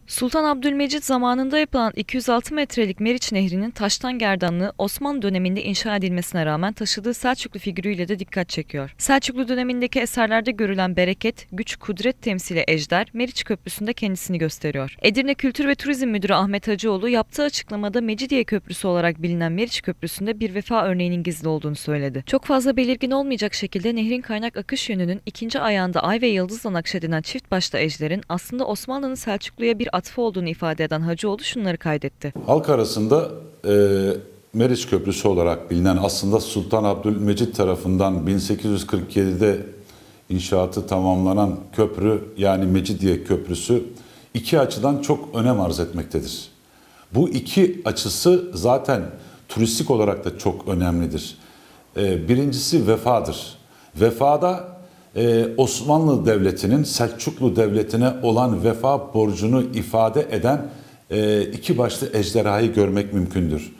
Sultan Abdülmecit zamanında yapılan 206 metrelik Meriç Nehri'nin taştan gerdanlığı Osmanlı döneminde inşa edilmesine rağmen taşıdığı Selçuklu figürüyle de dikkat çekiyor. Selçuklu dönemindeki eserlerde görülen bereket, güç, kudret temsili ejder, Meriç Köprüsü'nde kendisini gösteriyor. Edirne Kültür ve Turizm Müdürü Ahmet Hacıoğlu yaptığı açıklamada Mecidiye Köprüsü olarak bilinen Meriç Köprüsü'nde bir vefa örneğinin gizli olduğunu söyledi. Çok fazla belirgin olmayacak şekilde nehrin kaynak akış yönünün ikinci ayağında ay ve yıldızla nakşedilen çift başlı ejderin aslında Osmanlı'nın Selçuklu'ya bir atfı olduğunu ifade eden Hacıoğlu şunları kaydetti. Halk arasında Meriç Köprüsü olarak bilinen aslında Sultan Abdülmecit tarafından 1847'de inşaatı tamamlanan köprü yani Mecidiye Köprüsü iki açıdan çok önem arz etmektedir. Bu iki açısı zaten turistik olarak da çok önemlidir. Birincisi vefadır. Vefada Osmanlı Devleti'nin Selçuklu Devleti'ne olan vefa borcunu ifade eden iki başlı ejderhayı görmek mümkündür.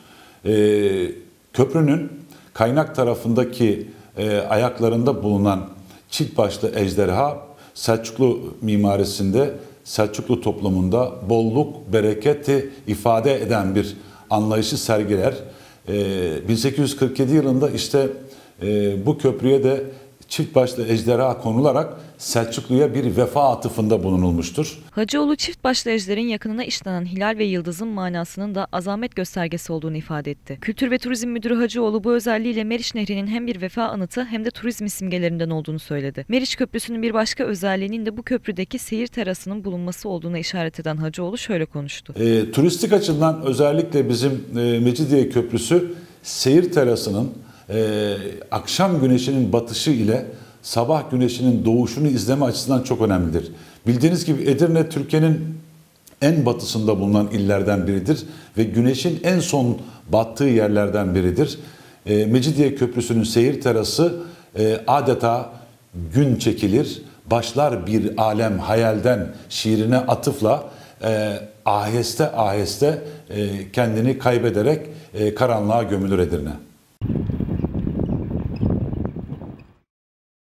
Köprünün kaynak tarafındaki ayaklarında bulunan çift başlı ejderha Selçuklu mimarisinde, Selçuklu toplumunda bolluk, bereketi ifade eden bir anlayışı sergiler. 1847 yılında işte bu köprüye de çift başlı ejderha konularak Selçuklu'ya bir vefa atıfında bulunulmuştur. Hacıoğlu çift başlı ejderin yakınına işlenen hilal ve yıldızın manasının da azamet göstergesi olduğunu ifade etti. Kültür ve Turizm Müdürü Hacıoğlu bu özelliğiyle Meriç Nehri'nin hem bir vefa anıtı hem de turizm simgelerinden olduğunu söyledi. Meriç Köprüsü'nün bir başka özelliğinin de bu köprüdeki seyir terasının bulunması olduğuna işaret eden Hacıoğlu şöyle konuştu. Turistik açıdan özellikle bizim Mecidiye Köprüsü seyir terasının akşam güneşinin batışı ile sabah güneşinin doğuşunu izleme açısından çok önemlidir. Bildiğiniz gibi Edirne Türkiye'nin en batısında bulunan illerden biridir ve güneşin en son battığı yerlerden biridir. Mecidiye Köprüsü'nün seyir terası adeta gün çekilir, başlar bir alem hayalden şiirine atıfla aheste aheste kendini kaybederek karanlığa gömülür Edirne.